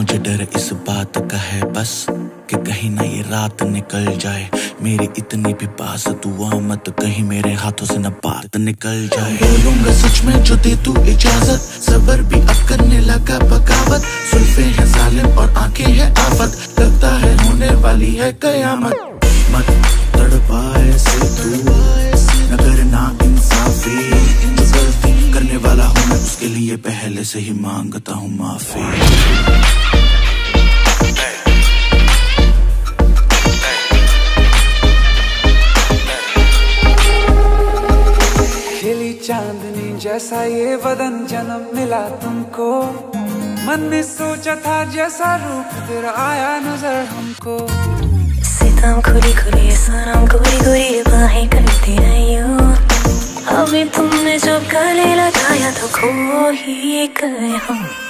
मुझे डर इस बात का है बस कि कहीं ना ये रात निकल जाए मेरी इतनी भी पास दुआ मत कहीं मेरे हाथों से न बात निकल जाए। बोलूंगा सच में जो दे तू इजाजत, सबर भी अब करने लगा बगावत। सुल्फे हैं जालिम और आंखें हैं आफत, लगता है होने वाली है कयामत। मत तड़पा ऐसे तू न करना इंसाफी, जो गलती करने वाला हूँ मैं उसके लिए पहले से ही मांगता हूँ माफी। चांदनी जैसा ये बदन जन्म मिला तुमको, मन ने सोचा था जैसा रूप तेरा आया नजर हमको। सितम खुली खुली सनम गोरी गोरी बाहें करती रही हो, अभी तुमने जब गले लगाया तो खो ही गए हम।